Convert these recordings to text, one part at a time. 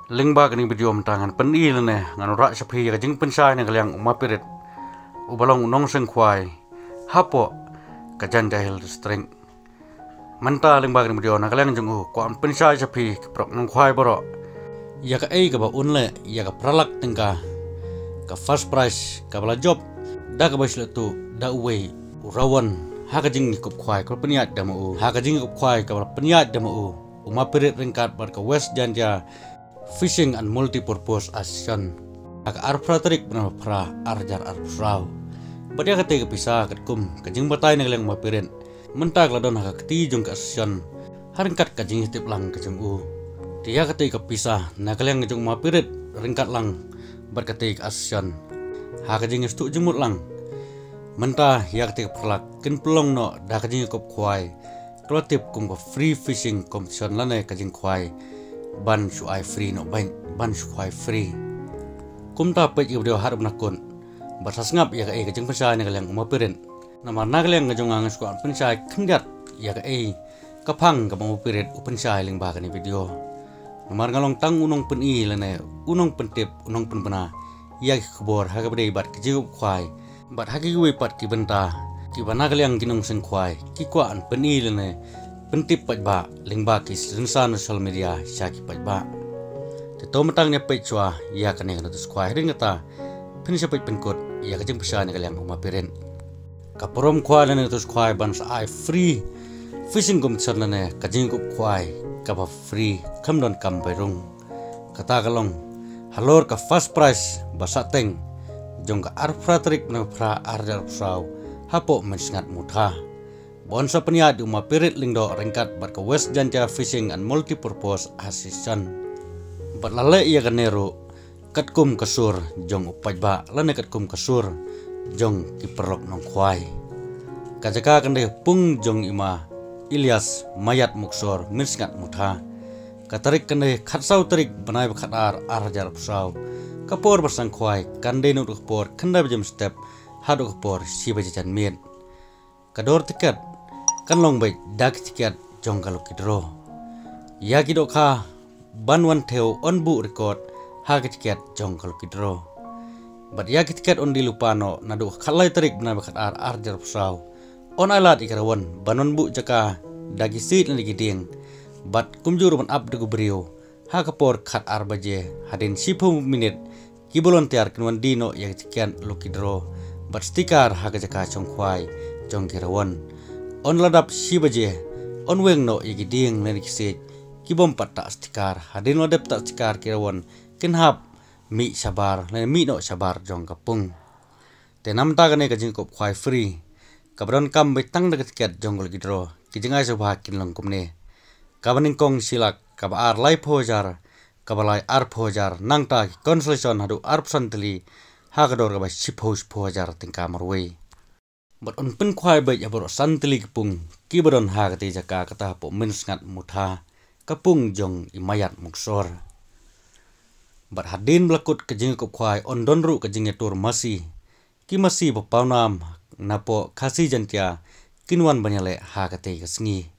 Lingba kini video tangan pendi lene nganu rak sapi ka jing pensai ne kaliang umapirit ubalong nong seng kwai hapo ka jan jahil streng menta lingba kini video na kaliang jung ko an pensai sapi prok nong kwai boro ya ka ei ka ba unle ya ka pralak tengka ka first prize ka bala job da ka basle tu da uwe urawan ha ka jing kop kwai ko peniat da mo ha ka jing kop kwai ka bala peniat da mo umapirit ringkat bar ka west janja fishing and multi-purpose action. Aka arpratrik benar pra arjar arprau. Badia kate kepisa katkum kajing batai nang leng mapiren. Mentak ladon haka keti jong action. Haringkat kajing hitip lang kajing u. Dia kate kepisa nak leng jong mapiret ringkat lang bat kate action. Haka jing stu jemut lang. Mentah ya kate perlak kin pelong no dah kajing kop kwai. Kreatif kum free fishing competition lane kajing kwai. Ban shuai free no ban shuai free kum ta pe video harap nakon basas ngap ya ka jeng pensai ne kaliang umapiren nama nagaliang ngajong ang squad pensai kendat ya ka kapang ka umapiren upensai ling ba ni video namar ngalong tang unong pen i lene unong pentip unong pen bena ya khbor ha ka bade bat ki khwai bat ha ki we pat ki benta ki bana kaliang ginong seng khwai ki kwa an pen i lene pentip pajba lingba ki sensa social media syaki pajba te to matang ne pechwa ya kane kana tu squai ringata pinisha pej penkot ya kajeng pesane kaliang umapiren kaporom khwa ne tu squai bans I free fishing competition ne kajeng ko khwai kaba free kamdon kam bairung kata kalong halor ka first prize basateng jong ka arfratrik na pra arjar frau hapo mensngat mutha bonsa penia di umapirit lingdo ringkat bat ke west janja fishing and multi-purpose assistant bat lale ia kanero katkum kasur jong upajba lane katkum kasur jong kiperlok nong kwai kajaka kande pung jong ima Ilyas mayat muksor mirsngat mutha katarik kande khatsau tarik banai khatar arjar psau kapor bersang kwai kande nu kapor kanda bejam step hadu kapor si bejan mien kador tiket kan long baik dak tiket jong kalau kidro ya kidok kha banwan theo on bu record ha tiket jong kalau kidro bat ya tiket on dilupano nadu khalai tarik bena bakat arjar psau on alat ikarawan banon bu jaka dagi sit lagi ding bat kumjur ban up dugu brio ha kapor khat baje hadin 10 minit ki volunteer kinwan dino ya tiket lo kidro bat stiker ha jaka jong khwai jong kirawan on ladap si baje on weng no igi ding len kisik kibom patta stikar hadin ladap tak stikar kirawan kinhap mi sabar len mi no sabar jong kapung tenam ta gane kajing kop khwai free kabron kam betang de tiket jonggol gidro kijingai sobha kinlong kumne kabaning kong silak kabar lai phojar kabalai ar phojar nangta consolation hadu arpsantli hagador ka ba sipos phojar tingka marwei but on pen khwai bai abor santli kepung kibaron ha kati jaka kata po minsngat mutha kapung jong imayat muksor but hadin blakut kejing kop khwai on donru kejing tur masi ki masi papaunam napo khasi jantia kinwan banyale ha kati kasngi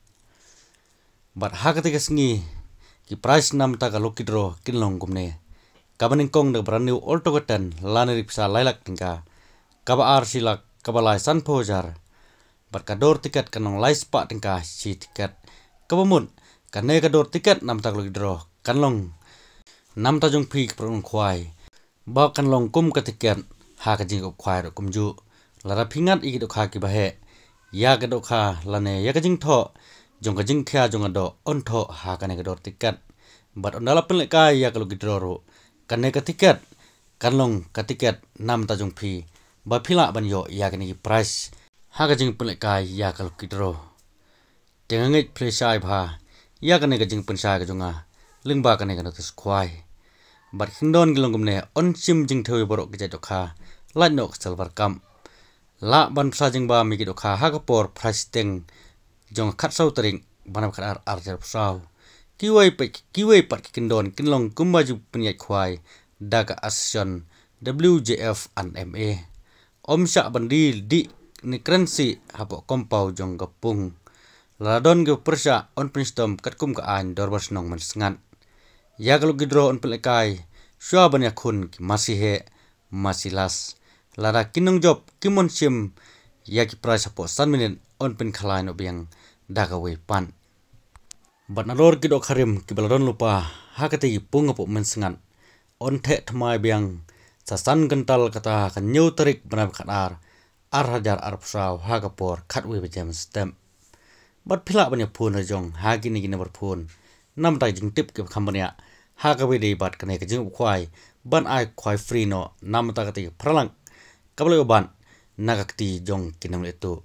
but ha kati kasngi ki price nam ta ka lokidro kinlong kumne kabaning kong de brandnew oltogotan lanerik sa lailak tingka kaba ar silak kabalai san phojar bat kador tiket kanong lai spa tingka si tiket kabamun kane kador tiket nam tak lokidro kanlong nam ta jong phi prong khwai ba kanlong kum ka tiket ha ka jing khwai ro kumju lara phingat igi do kha ki bahe ya ka do kha lane ya ka jing tho jong ka jing khya jong ado on tho ha kane kador tiket bat ondala pen ka ya ka lokidro ro kane ka tiket kanlong ka tiket nam ta jong phi ba phila banyo ya kani price ha ga jing pele kai ya kal kidro tenganget presai bha ya kani ga jing pensai ga jonga lingba kani ga notis khwai bar khindon gilong gumne on sim jing thoi borok ga jokha la no silver kam la ban sa jing ba mi gi dokha ha ga por price teng jong khat sau tering banam khat ar jar sau kiwai pat kindon kinlong kumba ju penyai khwai daga action WJF and MA omsya bandil di ni krensi hapo kompau jong gapung ladon ge persya on prinstom katkum ka an dorbas nong mensngan Ya kalau gidro on pelekai, syua banyak kun masih he masih las. Lara kinong job kimon sim ya ki price po san minute on pen khalai no biang dagawe pan. Bat nalor kido karim ki baladon lupa hakati punga po mensengan. On te thmai biang sasan gental kata kan new tarik benab khanar hajar arpsau hagapor khatwe bejam stem. Bat phila banyak pun rajong hagini gina berpun. Nam tai jing tip ke kambania hagawe de bat kane ke jing kwai ban ai kwai free no nam ta kati pralang kabale ban nagakti jong kinam itu.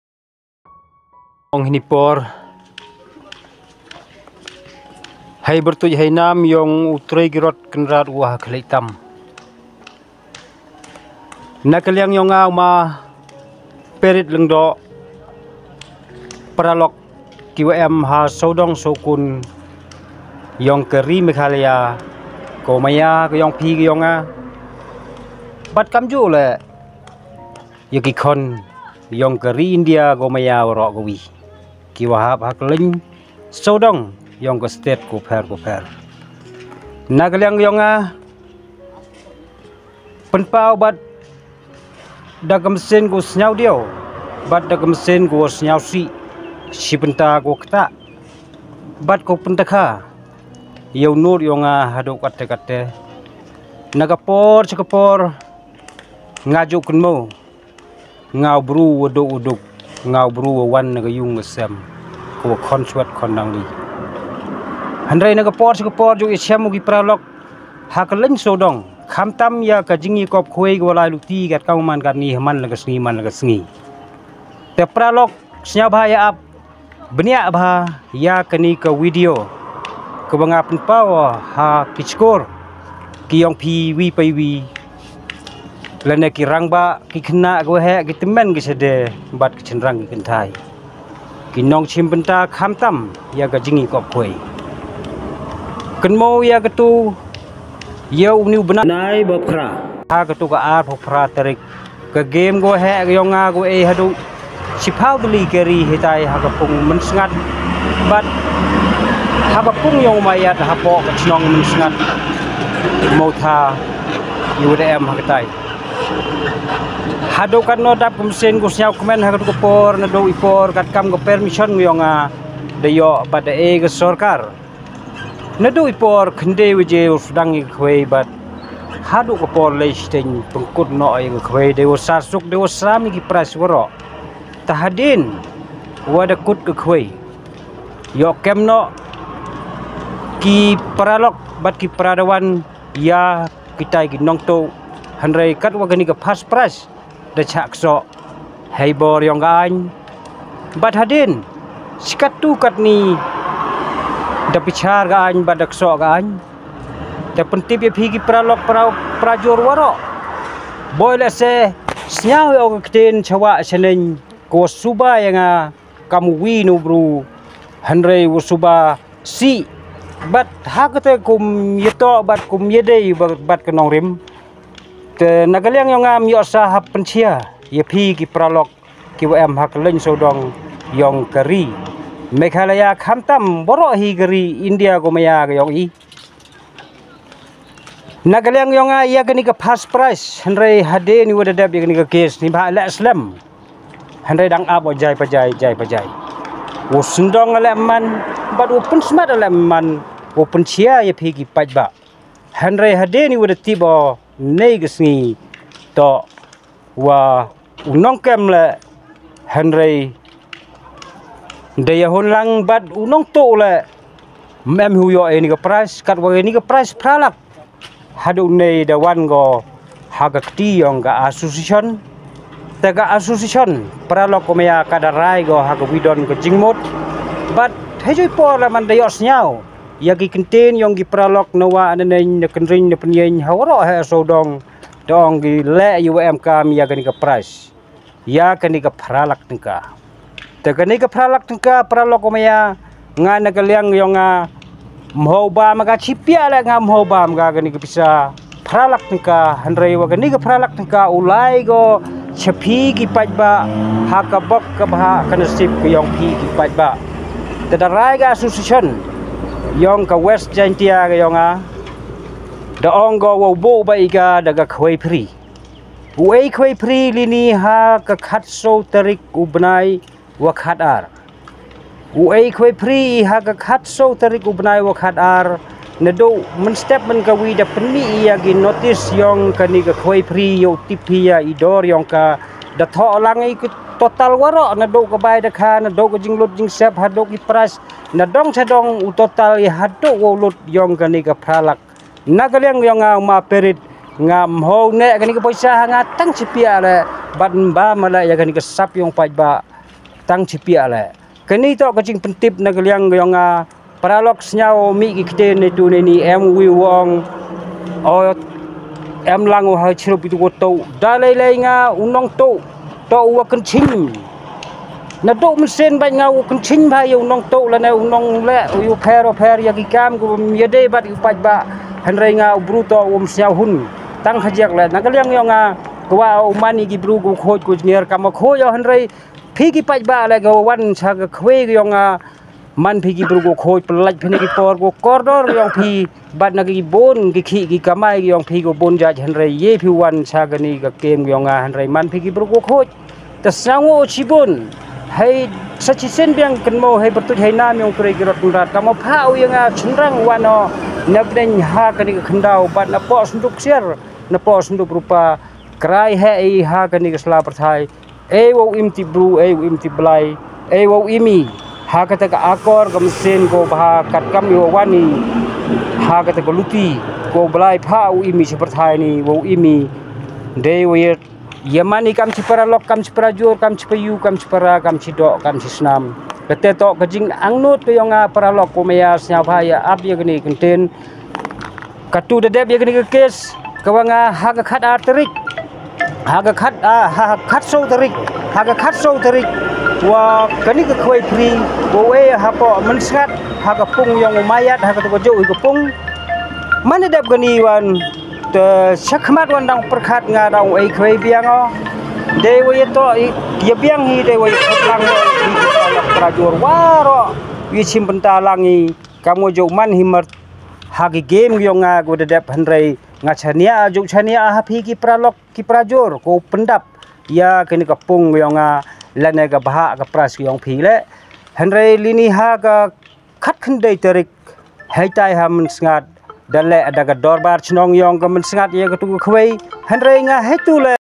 Ong hinipor hai bertuj hai nam yong utrei girot kenrat wah kleitam nakaliang yong ma perit lengdo paralok kiwm ha sodong sokun yong keri Meghalaya ko maya ko yong pi yong bat kamju le yaki kon yong keri India ko maya ro ko wi kiwahap hakling sodong yong ko state ko per nagaliang yong penpau bat dagam sen ko snyau dio bat dagam sen ko snyau si penta ko kata bat ko pentakha yow nur yong hadu kate nagapor chakapor ngaju kunmo ngau bru uduk ngau bru wan nagayung sem ko konsuat kondangli handrai nagapor chakapor jo isyam gi pralok hakaleng sodong khamtam ya kajingi kop khoi golai luti gat kauman gat ni man lagasngi te pralok snya bahaya ap benia bah ya kani ka video kebangapan pawa ha kichkor kiyong pi wi pai wi lane ki rangba ki khna go he ki temen ki sede bat ki chenrang ki kentai ki nong chimpenta khamtam ya ga jingi kop khoi kenmo ya ketu ya uni benar nai bapra ha ketu ka ar bapra tarik ke game go he yong go e hadu sipau beli keri hitai ha kapung mensengat bat habapung yong mayat hapo kacnong mensengat motha UDM hakatai hado kan no dap kumsen go snyau komen hakatu ko por na do ipor kat kam go permission yong deyo bada e go sarkar na do ipor khende wije usdang khwei bat hado ko por leisteng pengkut no ay khwei dewo sasuk dewo sami ki pras woro tahadin wada kut ke khwei yo kemno ki paralok bat ki peradawan ya kita gi nongto handrai kat wagani ka pas pras da chakso heibor yong gain bat hadin sikatu kat ni da pichar gain badak so gain te pentip ye phi ki paralok prajor waro boile se snyau yo kten chawa seneng ko suba yang kamu winu bro handrai wo suba si bat hakate kum yeto bat kum yede bat kenong rim te nagaliang yong yo sahap pensia ye phi ki pralok ki wm hakleng sodong yong keri Meghalaya khamtam boro hi keri India ko maya yong i nagaliang yong ya gani ka first prize handrai hade ni wada dab gani ka case ni ba la islam handrai dang abo jai pajai wo sundong ale man bat wo pun smart ale man wo pun cia ye phi ki pajba handrai hade ni wada tibo nei gisngi to wa unong kem le handrai daya honlang bat unong to le mem hu yo ni ka price kat wa ni ka price pralak hadu nei da wan go hagakti yong ga association taga association pralok komaya kadarai go haga widon ko jingmot bat hejoi por la man dayos nyau yagi kenten yong gi pralok nawa aneng ne kenring ne penyen hawro ha sodong dong gi le UM kam ya gani ka price ya kani ka pralak tengka te kani ka pralak tengka pralok komaya ngana kaliang yong mhoba maga chipia la ngam mhoba maga gani ka bisa pralak tengka handrai wa gani ka pralak tengka ulai go chapi ki pajba hakabok ka bha kanasip ki yong pi ki pajba tadarai ga association yong ka West Jantia ga yonga da ongo wo bo ba iga daga khwei pri wei khwei pri lini ha ka khat so tarik ubnai wa khat ar wei khwei pri ha ka khat so tarik ubnai wa khat ar nado men step men ka wi da peni ya gi notice yong ka ni ka khwei pri yo tipi ya idor yong ka da tho langai ku total waro nado ka bai da kha nado ka jing lut jing sep hado ki pras nadong sadong u total ya hado wo lut yong ka ni ka pralak nagaliang yong ma perit ngam ho ne ka ni ka poisa nga tang chipia le ban ba mala ya ka ni ka sap yong pai ba tang chipia le kani to ka jing pentip nagaliang yong pralok snyao mi ki kte ne tu ne ni em wi wong o em lang ha chiro pitu ko to dalai lai nga unong to wa kan ching na do mesin ba nga kan ching ba yo unong to la na unong le yu pher ya ki kam ko ye de bat yu paj ba han rai nga bru to snyao hun tang hajak la na kaliang yo nga kwa mani ki bru ko khoj ko nier kam kho yo han rai phi ki paj ba la go wan sa ka khwe yo nga man phi ki bru ko khoj plaj phine ki por ko kordor yong phi bat na ki bon ki khi ki kamai yong phi ko bon ja han rai ye phi wan sa ga ni ka kem yong nga han rai man phi ki bru ko khoj ta sango chibun hai sachi sen biang kan mo hai bertu hai nam yong kre ki rot rat kam phau yang chunrang wano nabden ha ka ni khandau bat na po sunduk siar na po sunduk rupa krai hai ha ka ni ka sla perthai wo imti bru wo imti blai wo imi ha kata ka akor ka mesin ko bah kat kam yo wani ha kata ka luti ko blai phau imi seperti ni wo imi de wo yamani kam cipara lok kam cipara jur kam cipayu kam cipara kam cidok kam cisnam kete to ka jing angnut ke yonga para lok ko meya snya phaya ap ye gni kenten katu de deb ye gni ke kes kawanga ha ka khat arterik ha khat so tarik ha ka khat so tarik wa kani ka khoi pri wo e ha po men sngat ha ka pung yong mayat ha ka to jo ka pung mana deb gani wan te sakmat wan dang perkhat nga dang ai khoi biang o de wo ye to ye biang hi de wo ye lang di prajur waro wi sim benta langi kamu jo man himer ha ki game yong nga go de deb han rai nga chania jo chania ha phi ki pralok ki prajur ko pendap ya kini ka pung yong nga lane ka baha ka pras yong phi le hanrei lini ha ka khat khandai tarik haitai ha men sngat dale ada ka dorbar chnong yong ka men sngat ye ka tu khwei hanrei nga hetu le